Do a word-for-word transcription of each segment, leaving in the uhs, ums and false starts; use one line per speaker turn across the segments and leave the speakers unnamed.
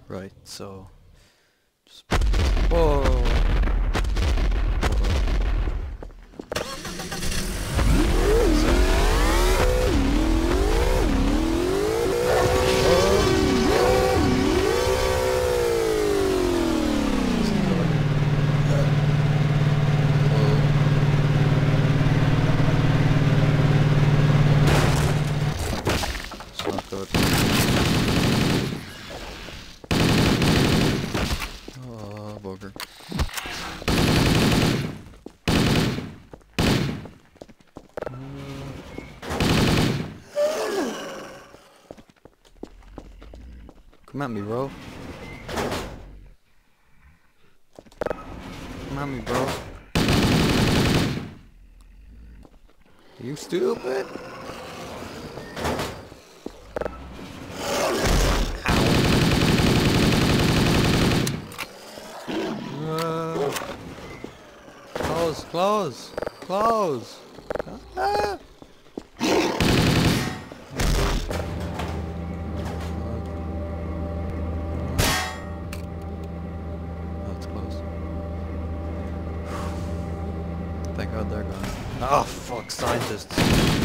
Right, so just whoa. Oh, bugger. Come at me, bro. Come at me, bro. You stupid? Uh, close, close, close. Ah. That's close. Thank God they're gone. Oh fuck, scientists.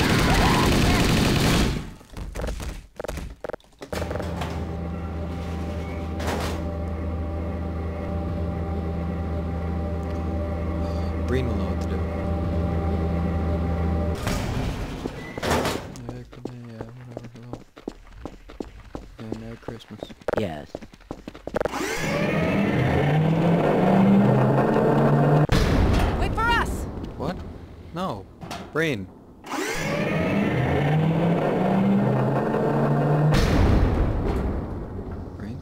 Breen will know what to do. Yeah, yeah, whatever, hello. Yeah, Merry Christmas.
Yes.
Wait for us!
What? No. Breen. Breen?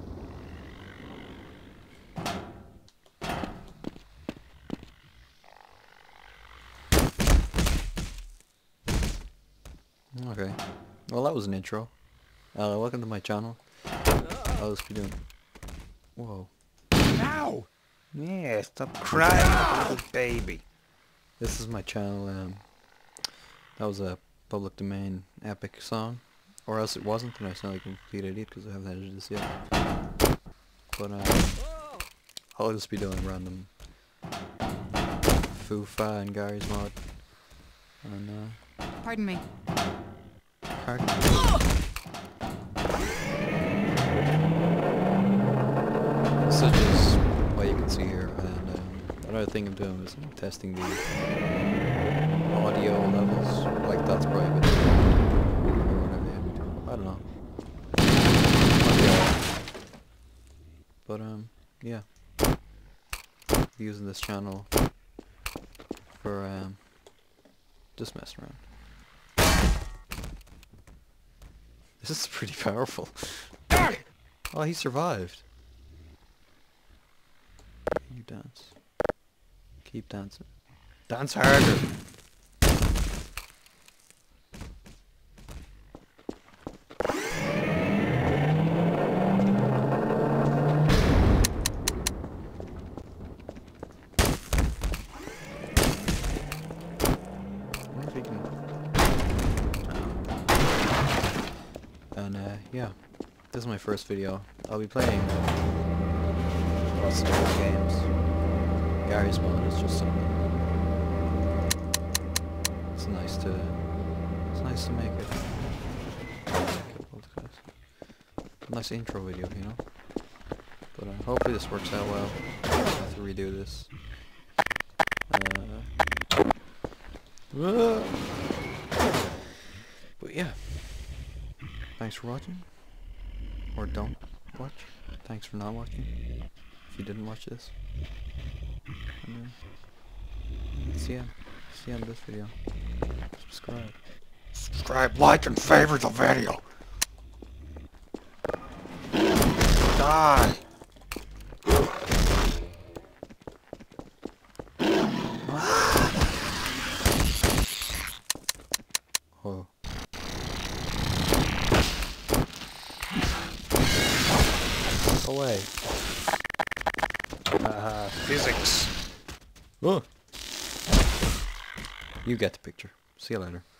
Okay. Well, that was an intro. Uh, welcome to my channel. I'll just be doing... Whoa.
Ow! Yeah, stop crying like a little baby.
This is my channel. Um, that was a public domain epic song. Or else it wasn't, and I sound like a complete idiot because I haven't edited this yet. But um, I'll just be doing random Foo-Fa and Gary's mod. And uh...
Pardon me.
Pardon? Such as what you can see here, and um, another thing I'm doing is I'm testing the audio levels, like that's private, or whatever, I don't know. But um, yeah, using this channel for um, just messing around. This is pretty powerful. Oh, he survived. You dance. Keep dancing. Dance harder. I wonder if he can... And uh, yeah, this is my first video. I'll be playing lots of different games. Gary's mod is just something. It's nice to. It's nice to make it. Nice intro video, you know. But uh, hopefully this works out well. I have to redo this. Uh, but yeah. Thanks for watching. Or don't watch. Thanks for not watching. If you didn't watch this. And, uh, see ya. See ya in this video. Subscribe.
Subscribe, like, and favorite the video. Die.
Oh. Away.
Uh, physics.
Oh. You get the picture. See you later.